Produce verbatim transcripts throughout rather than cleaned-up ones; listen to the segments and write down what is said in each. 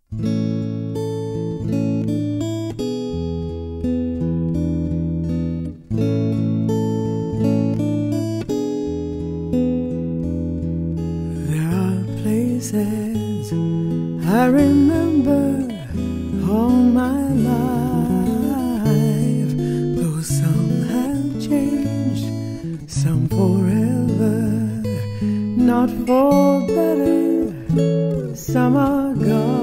There are places I remember all my life, though some have changed, some forever, not for better, some are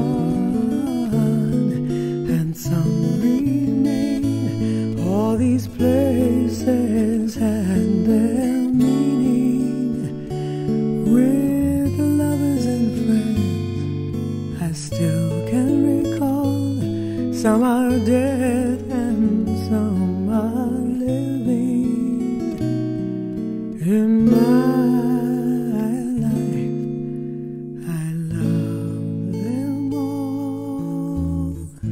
gone, and some remain. All these places had their meaning, with lovers and friends I still can recall. Some are dead and some are living in my life. I love them all.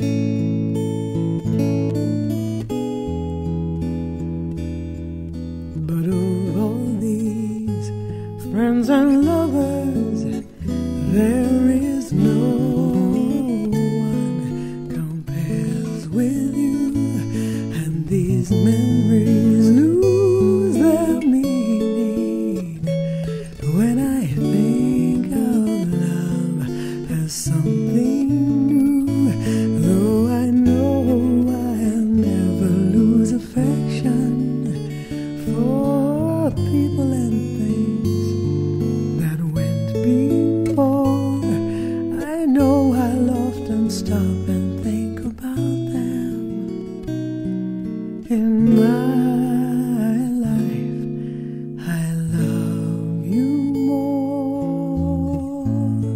But of all these friends and lovers, there is no one compares with you, and these memories lose their meaning when I think of love as something new. Though I know I'll never lose affection for people and things that went before, I know I'll often stop and think about them. In my life, I love you more.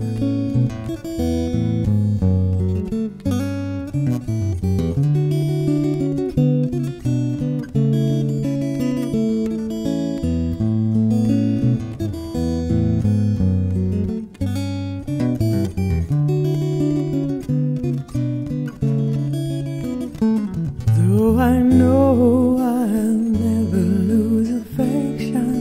Though I know I'll never lose affection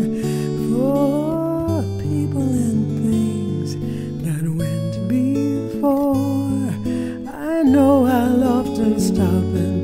for people and things that went before, I know I'll often stop and